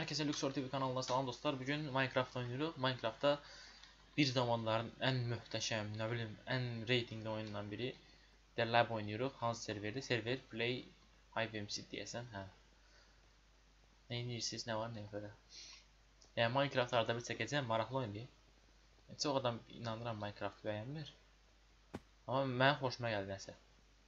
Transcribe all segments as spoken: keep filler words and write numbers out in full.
Herkese Luxor T V kanalına salam dostlar. Bugün Minecraft oynuyoruz. Minecraft'ta bir zamanların en muhteşem, ne bileyim, en reytingli oyundan biri. Derlab oynuyoruz. Hansı serverdi? Server Play HiveMC diyesen. Ha. Ne deyirsiniz, ne var ne böyle. Yani Minecraft arada bir çəkəcəm, maraqlı oyun deyil. Çox adam inanıram Minecraft bəyənmir. Amma mən xoşuma gəldi nəsə.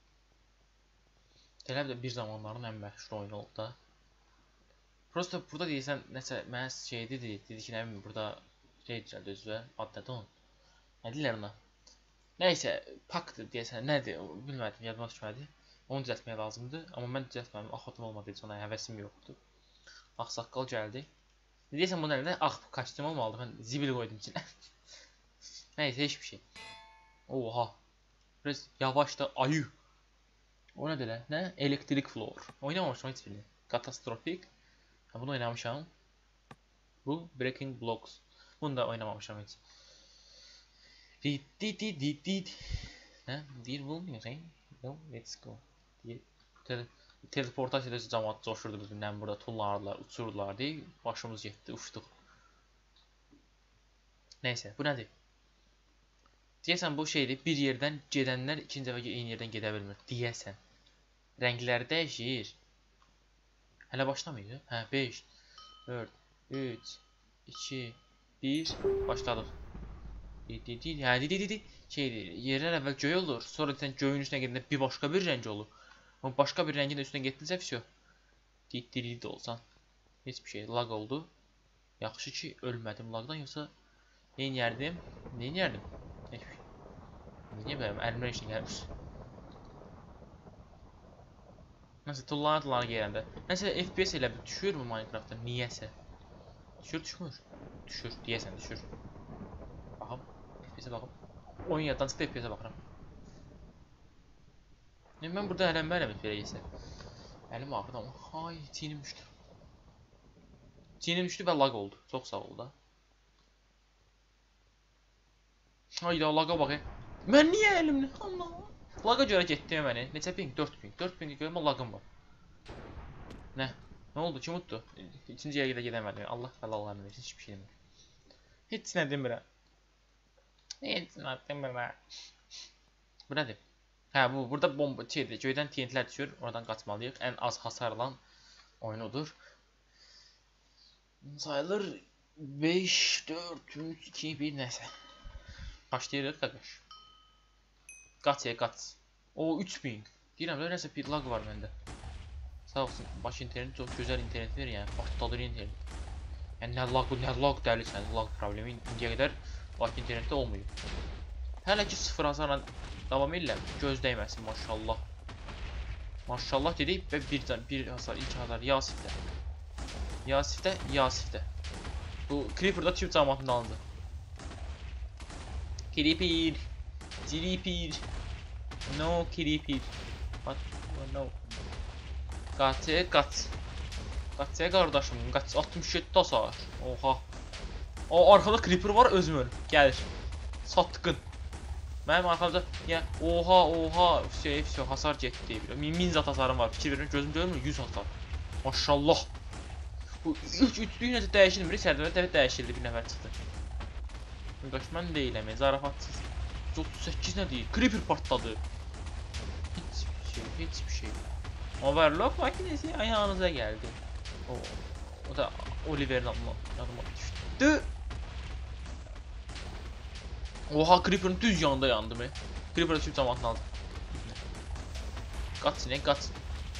Derlab da bir zamanların en məşhur oyunu oldu da. Prosto burada deyirsən, nəsə mənə şey dedi, dedi ki, nə bileyim, burada şey düzəldi özünə, ad nədir onun? Nə deyirlər ona? Nəysə, pakdır deyəsən, nədir, bilmədim, yadıma düşmədi. Onu düzəltməyə lazımdır, amma mən düzəltmədim, axotum olmadığı üçün ona həvəsim yoxdur. Ağsaqqal gəldi. Deyirsən, bunun əlində ağ kostyum olmalıdır, mən zibil qoydum içinə. Nəysə, heç bir şey. Oha, biraz yavaş da ayı. O nədir elə? Nə? Elektrik floor. Oynamamışam heç birini. Katastrofik. Ha, bunu oynamışam. Bu Breaking Blocks. Bunu da oynamamışam hiç. Dit dit dit dit dit. Ne? Deal bulmuyor sen? No, let's go. Tele teleportasiyada cəmaət coşurdu bizimlə burada, tullardılar, uçurdular deyə başımız getdi, uçduq. Neyse, bu nədir? Deyəsən bu şeydir, bir yerdən gedənlər ikinci dəfə eyni yerdən gedə bilmir. Deyəsən. Rəngləri dəyişir. Hələ başlamaydı. Hə, beş, dörd, üç, iki, bir, başladıq. Di di hə, di di di. Şeydir, yerlər əvvəl göy olur, sonra sən göyün üstünə gedəndə bir başqa bir rəng olur. Amma başqa bir rəngin üstünə getdinsə vəsyo. Di di di də olsan. Heç bir şey, lag oldu. Yaxşı ki, ölmədim lagdan, yoxsa neyniyərdim? Neyniyərdim? Heç bir şey. Niyə belə, əlimdən işin gəlmiş. Nəsə, tullanı tullanı gələndə. Nəsə, F P S elə bir düşür mü Minecraftda? Niyəsə? Düşür, düşmür. Düşür, deyəsən, düşür. Baxım, F P S-ə baxım. Oyun yaddan çıxdı, F P S-ə baxıram. Yəni, mən burada ələnmə ələmət belə yesə. Əlim ağrıdı amma. Ay, çiynim düşdü. Çiynim düşdü və lag oldu. Çox sağ ol da. Hayda, laga bax. Mən niyə əlimlə? Allah. Laga görə getdi məni. Neçə ping? dörd ping. dörd pingi görmə lagım var. Nə? Nə oldu? Kim utdu? İkinci yerə gedəmədim. Allah bəlalarını versin. Heç bir şey demirəm. Heç nə demirəm. Heç nə demirəm. Bu nədir? Hə, bu burada bomba şeydir. Göydən T N T'lər düşür. Oradan qaçmalıyıq. Ən az hasarlan oyunudur. Sayılır beş, dörd, üç, iki, bir nəsə. Başlayırıq qaqaş. Qaç ya, qaç. O, üç ping. Deyirəm, nəsə bir lag var məndə. Sağ olsun, baş internet çox gözəl internet verir, yəni partladır internet. Yəni nə lag bu, nə lag dəlisən, lag problemi indiyə qədər baş internetdə olmuyor. Hələ ki sıfır hasarla davam edirlər, göz dəyməsin, maşallah. Maşallah dedik və bir, bir hasar, iki hasar, Yasifdə. Yasifdə, Yasifdə. Bu Creeper'da tüp cəmatında alındı. Creeper. Creeper. No Creeper. What? No. Qaç, qaç. Qaç ya qardaşım, qaç. altmış yeddi hasar. Oha. O arkada Creeper var, özüm ölüm. Gəlir. Satqın. Mənim arxamda ya oha, oha, şey, şey hasar getdi. min zat hasarım var. Fikir verin, gözüm görmür, yüz hasar. Maşallah. Bu üç üçlüyü necə dəyişilmir? Sərdə də dəyişildi, bir nəfər çıxdı. Qardaş, mən deyiləm, zarafatsız. otuz səkkiz nə deyil? Creeper partladı. Heç bir şey, heç bir şey. Overlock makinesi ayağınıza geldi. O, o da Oliver'in adıma, adıma düştü. Oha, Creeper'ın düz yanında yandı mı? Creeper'ı tüm zamanını aldı. Kaç sinek, kaç.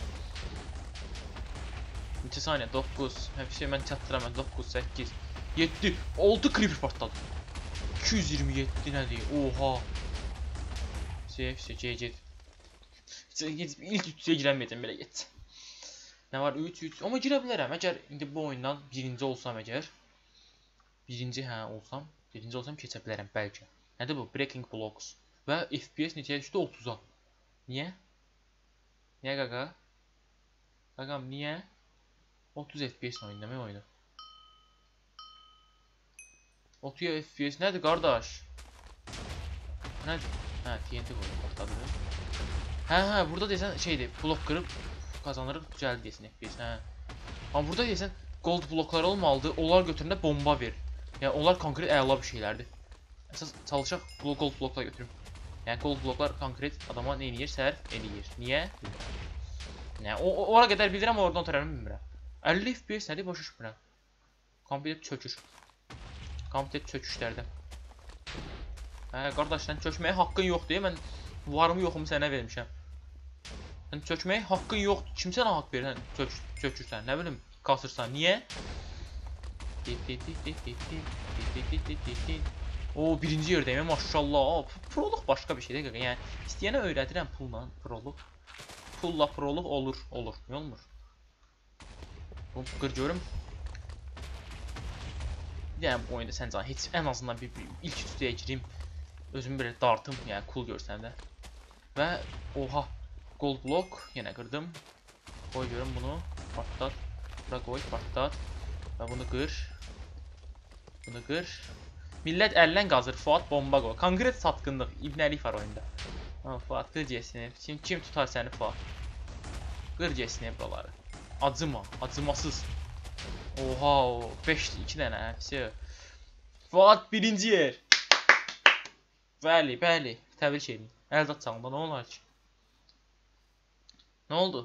İki saniye, dokuz. Hep şey ben çattıramam. dokuz, səkkiz, yeddi, altı Creeper partladı. iki yüz iyirmi yeddi nə deyir? Oha. Şey, şey, C C. İlk üçə girəməyəcəm, belə get. Nə var? üç, üç. Amma girə bilərəm. Əgər indi bu oyundan birinci olsam əgər. Birinci hə olsam. Birinci olsam keçə bilərəm bəlkə. Nədir bu? Breaking Blocks. Və F P S neçəyə düşdü? otuza. Niyə? Niyə qaqa? Qaqam, niyə? otuz F P S oynamaya oyunu. otuz F P S nədir qardaş? Nədir? Hə, T N T qoyun, partladı. Hə, hə, burada deyəsən şeydir, blok qırıb kazanırıq, düzəldi deyəsən F P S, hə. Amma burada deyəsən gold bloklar olmalıdır. Onlar götürəndə bomba ver. Yəni onlar konkret əla bir şeylərdir. Əsas çalışaq gold bloklar götürüm. Yəni gold bloklar konkret adama nə eləyir? Sərf eləyir. Niyə? Yəni o ora qədər bilirəm, oradan ötürəni bilmirəm. əlli F P S nədir? Başa düşmürəm. Kompüter çökür. Kompüter çöküşlərdə. Hə, qardaş, sən çökməyə haqqın yoxdur. Mən varımı yoxumu sənə vermişəm. Sən çökməyə haqqın yoxdur. Kim sənə haqq verir? Sən çök çökürsən, nə bilim, kasırsan. Niyə? O birinci yerdəyim, maşallah. Proluq başqa bir şeydir. Yəni istəyənə öyrədirəm pulla proluq. Pulla proluq olur, olur. Nə olmur? Bu qır görüm. Yəni bu oyunda sən can heç ən azından bir, bir ilk üstəyə girim. Özümü belə dartım, yəni cool görsəm də. Və oha, gold blok yenə qırdım. Qoy görüm bunu, partlat. Bura qoy, partlat. Və bunu qır. Bunu qır. Millət əllə qazır, Fuat bomba qoy. Konkret satqınlıq, ibnəlik var oyunda. Ha, Fuat qır cəsini. Kim, kim tutar səni Fuat? Qır cəsini buraları. Acıma, acımasız. Oha, beş iki dənə hepsi. Fuat birinci yer. Bəli, bəli. Təbrik edin. Əl atacağında nə olar ki? Nə oldu?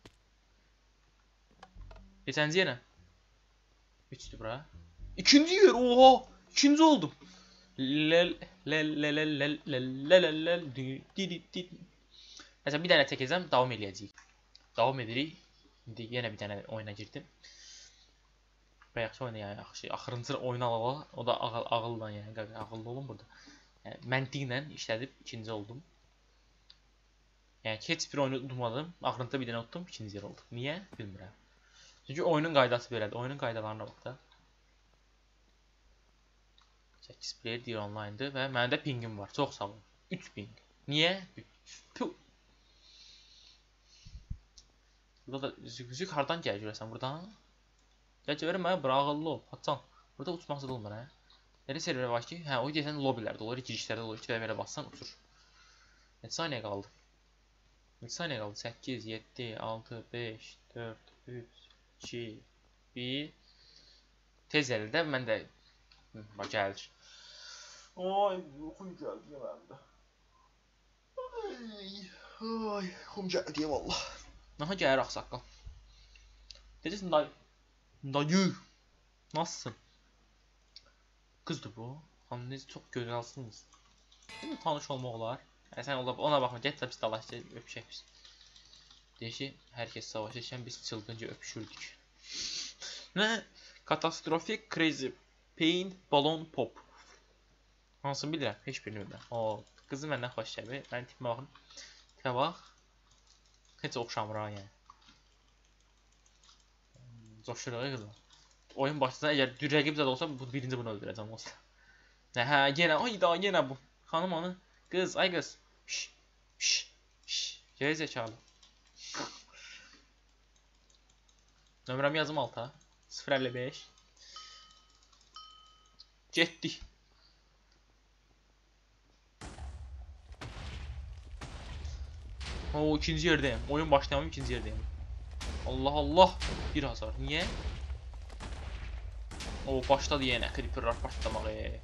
Neçənci yerə? üçdür bura. İkinci yer, oha! İkinci oldum. Lel lel lel lel lel lel lel lel di di di. Məsələn bir dənə çəkəcəm, davam eləyəcəyik. Davam edirik. İndi yenə bir dənə oyuna girdim. Və yaxşı oyna yəni, yaxşı. Axırıncı oyuna ala, o da ağıl ağılla yəni, ağıllı olun burada. Yəni məntiqlə işlədib ikinci oldum. Yəni heç bir oyunu udmadım. Axırıncı bir dənə utdum, ikinci yer oldum. Niyə? Bilmirəm. Çünki oyunun qaydası belədir. Oyunun qaydalarına bax da. səkkiz player deyir online'dır və məndə pingim var. Çox sağ olun. üç ping. Niyə? Puh. Burada da zük hardan gəlir görəsən buradan? Gəl görürəm mənə bura ağıllı ol. Patsan. Burada uçmaq zədə olmur hə. Elə server var ki, hə o deyəsən lobbilərdə olur, girişlərdə olur. İki dəfə belə bassan uçur. Neçə saniyə qaldı? Neçə saniyə qaldı? səkkiz, yeddi, altı, beş, dörd, üç, iki, bir. Tez gəlir də mən də bax gəlir. Ay, yuxum gəldi mənim də. Ay, ay, yuxum gəldi vallah. Aha gəlir ağsaqqal. Necəsin dayı? Dayı. Nasılsın? Qızdır bu. Xanım necə çox gözəlsiniz. Şimdi tanış olmaq olar. Yəni sən ona baxma, get də biz dalaşacaq, öpüşək biz. Deyir ki, hər kəs savaşırkən biz çılgınca öpüşürdük. Nə? Katastrofik crazy pain balloon pop. Hansını bilirəm, heç birini bilmirəm. O, qızı məndən xoş gəlir. Mənim tipimə baxın. Tipə bax. Heç oxşamır ha yəni. Coşuruq qızım. Oyun başlasın, əgər rəqib zədə olsa, bu birinci bunu öldürəcəm olsa. Hə, yenə, ay da, yenə bu. Xanım onu, qız, ay qız. Şş, şş, şş. Geri zəkalı. Nömrəmi yazım alta. sıfır əlli beş. Getdik. O ikinci yerdəyim. Oyun başlayamam, ikinci yerdəyim. Allah Allah. Bir hasar. Niyə? O başladı yenə. Creeper'lar başlamağı.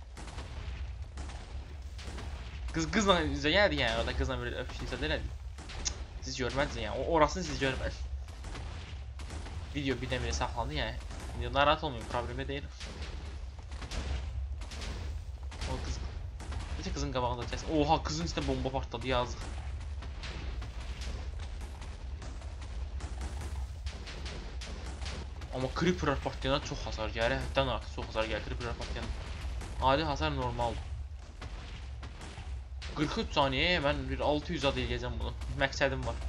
Qız qızla üzə gəldi yəni. Orada qızla bir öpüşürsə də elədi. Siz görmədiniz yəni. Orasını siz görmədiniz. Video birdən belə saxlandı yəni. İndi narahat olmayın, problemi deyil. O qız. Necə qızın qabağında kəs. Oha, qızın üstə bomba partladı, yazıq. Amma Creeper partlayana çox hasar gəlir. Həddən artıq çox hasar gəlir Creeper partlayana. Adi hasar normaldır. qırx üç saniyəyə mən bir altı yüz ad eləyəcəm bunu. Məqsədim var.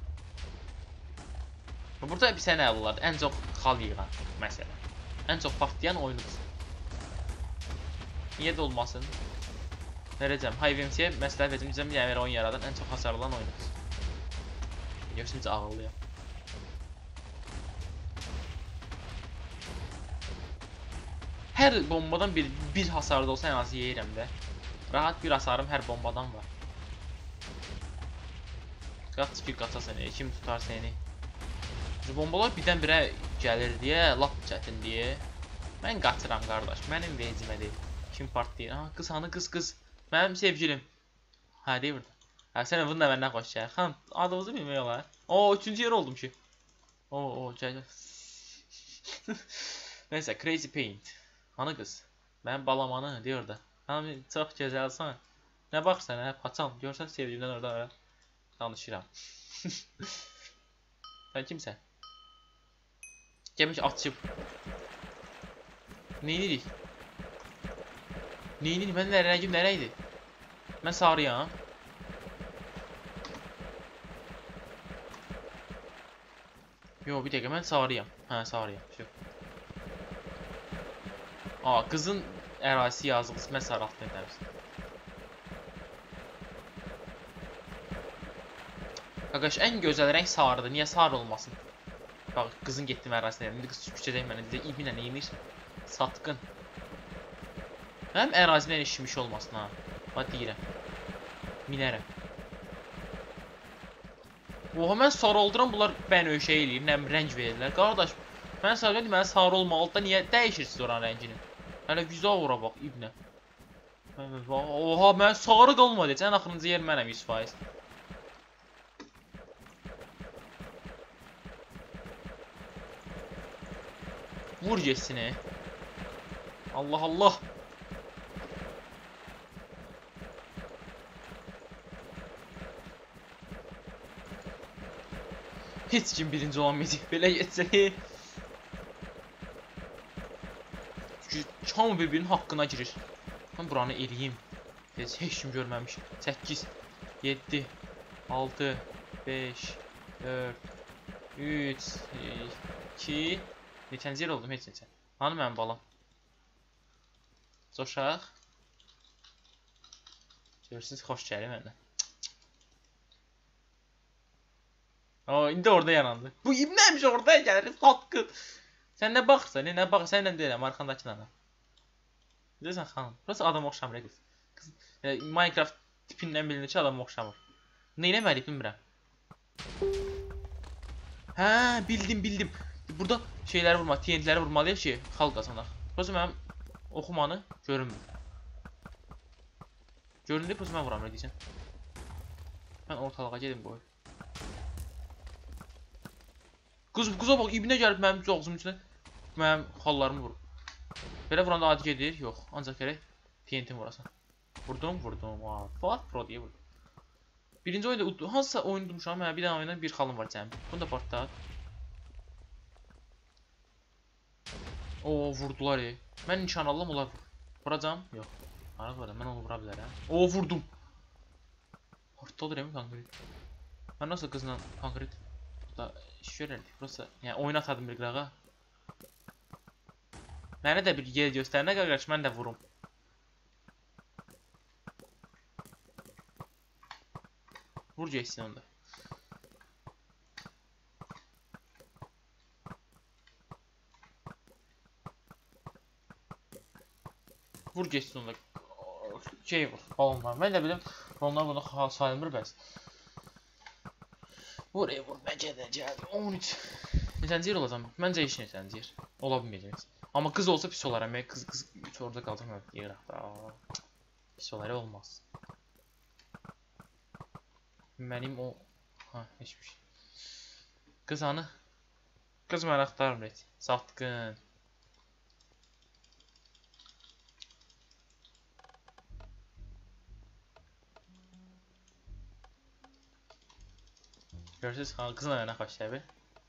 Burada bir sənə əvvələr ən çox xal yığan məsələ. Ən çox partlayan oyunudur. Niyə də olmasın? Verəcəm. Hayvemsiyə məsləhət verəcəm. Yəni oyun yaradan ən çox hasar alan oyunudur. Görürsünüz necə ağıllıyam. Hər bombadan bir, bir hasarda olsa ən azı yeyirəm də. Rahat bir hasarım hər bombadan var. Qaç ki qaça səni, kim tutar səni? Bombalar birdən-birə gəlir deyə, lap çətin deyə. Mən qaçıram qardaş, mənim vecimə deyil. Kim partlayır? Aha, qız hanı, qız qız. Mənim sevgilim. Hə, deyir burada. Hə, sən bunu da məndən xoş gəlir. Xan, adınızı bilmək olar. Oo, üçüncü yer oldum ki. Oo, oo, gəl. Neyse, Crazy Paint. Hanı qız? Mənim balamanı deyir orada. Hanı, çox gözəlsən. Nə baxırsan, hə, paçam. Görsən sevgimdən orada ara. Danışıram. Sən kimsən? Gəlmiş atışıb. Neyinirik? Neyinirik? Mənim rəngim nərəydi? Mən sarıyam. Yo, bir dəqiqə, mən sarıyam. Hə, sarıyam. Şu. Aa, qızın ərazisi yazılmış. Mən sarı altına edəmişdim. Qaqaş, ən gözəl rəng sarıdır. Niyə sarı olmasın? Bax, qızın getdim ərazisinə. İndi qız küçəcək mənə. Deyə, ibinə neymiş? Satqın. Mənim ərazimdən işmiş olmasın, ha. Bax, deyirəm. Minərəm. Oha, mən sarı olduram. Bunlar bən öşək eləyir. Nəm, rəng verirlər. Qardaş, mən sarı deyim, mənə sarı olmalıdır. Niyə dəyişirsiniz oranın rəngini? Hələ güzel ora bax, ibnə. Oha, mən sarı qalmadı. Sən axırıncı yer mənəm yüz faiz. Vur geçsini. Allah Allah. Hiç kim birinci olamayacaq. Belə geçsək. Çünki hamı bir-birinin haqqına girir. Mən buranı eləyim. Heç, heç kim görməmiş. səkkiz, yeddi, altı, beş, dörd, üç, iki... Neçənci yer oldum, heç neçə. Hanı mənim balam? Coşaq. Görürsünüz, xoş gəlir məndən. Oo, indi orada yarandı. Bu ibnəmiş orada gəlir, satqın. Sən nə baxırsan, nə baxırsan, sənlə deyiləm, arxandakı ana. Bilirsən, xanım, burası adam oxşamır, qız. Qız e, Minecraft tipindən bilinir ki, adam oxşamır. Neynəməliyik, bilmirəm. Hə, bildim, bildim. Burada şeyləri vurma, T N T'ləri vurmalıyıq ki, xalq qazanaq. Burası mənim oxumanı görünmür. Göründü, burası mən vuram, nə deyəcəm. Mən ortalığa gedim qoy. Qız, qıza bax, ibinə gəlib mənim ağzımın içinə mənim xallarımı vurur. Belə vuranda adi gedir, yox. Ancaq gərək T N T'ni vurasan. Vurdum, vurdum. Fuat Pro deyə vurdum. Birinci oyunda hansısa oyun durmuşam, hə, bir dənə oyunda bir xalım var cəmi. Bunu da partlat. Oo, vurdular e. Mən nişan aldım, onlar vur. Vuracam? Yox. Araq var, mən onu vura bilərəm. Oo, vurdum. Ortadır emin konkret. Mən nasıl qızla konkret burada iş görərdik. Burası, yəni oyun atadım bir qırağa. Mənə də bir yer göstər, nə qardaş, mən də vurum. Vur geçsin onda. Vur geçsin onda. Şey vur, balonlar. Mən də bilim, balonlar bunu sayılmır bəs. Vur, ey vur, bəcə də gəldi. on üç. Neçənci yer olacam? Məncə iş neçənci yer. Ola bilməyəcək. Amma qız olsa pis olar, əmək qız qız üç orada qalacaq mı? Yığıraq da. Pis olar, olmaz. Mənim o... Ha, heç bir şey. Qız hanı? Qız mən axtarım, et. Satqın. Görürsünüz, qızla mənə xoş gəlir.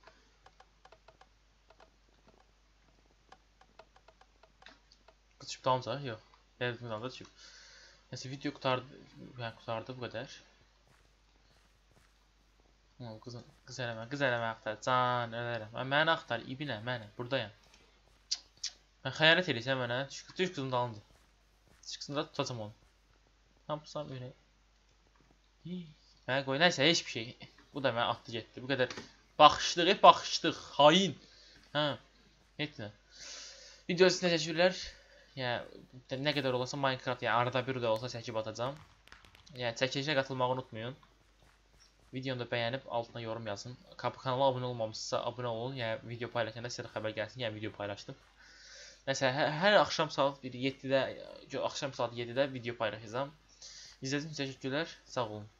Qız çıxıb dalınca, yox. Gəldim dalınca çıxıb. Nəsə, video qutardı, yəni qutardı bu qədər. Qız, qız eləmə, qız eləmə axtar, can, ölərəm. Mənə axtar, ibinə, mənə, buradayam. Mən xəyanət eləyəcəm mənə, düş qızın dalınca. Düş qızın da tutacam onu. Tapsam öyle. Mənə qoy, nəysə, heç bir şey. Bu da mənə atdı getdi, bu qədər. Baxışdıq, hep baxışdıq, hain. Hə, etmə. Video sizə təşəkkürlər. Yəni, nə qədər olasa Minecraft, yəni arada bir də olsa çəkib atacam. Yəni, çəkilişə qatılmağı unutmayın. Videonu da bəyənib altına yorum yazın. Kap kanala abunə olmamışsa abunə olun. Yəni video paylaşanda sizə xəbər gəlsin. Yəni video paylaşdım. Məsələn, hər, hər axşam saat yeddidə, axşam saat yeddidə video paylaşacağam. İzlədiyiniz üçün təşəkkürlər. Sağ olun.